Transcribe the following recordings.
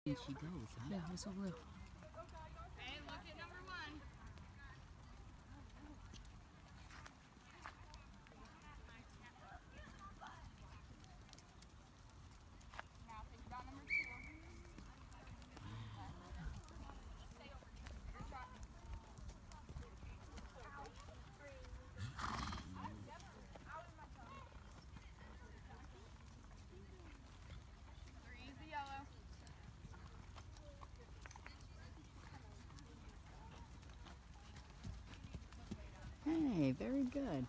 She goes, huh? Yeah, whistle blue. Hey, look at number 1. Now think about number 2. Three's the yellow. Hey, very good.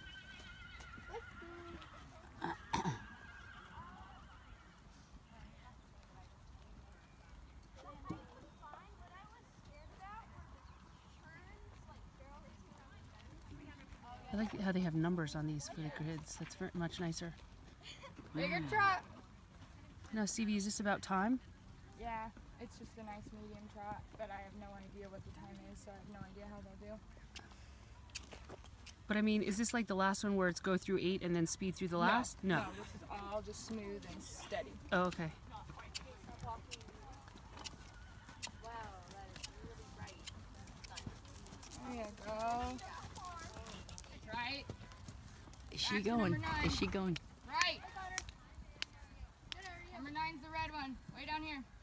I like how they have numbers on these for the grids. That's very much nicer. Bigger trot. Now, Stevie, is this about time? Yeah, it's just a nice medium trot, but I have no idea what the time is, so I have no idea how they'll do. But I mean, is this like the last one where it's go through 8 and then speed through the last? No, this is all just smooth and steady. Oh, okay. There you go. Right. Is she going? Is she going? Right. Number 9's the red one. Way down here.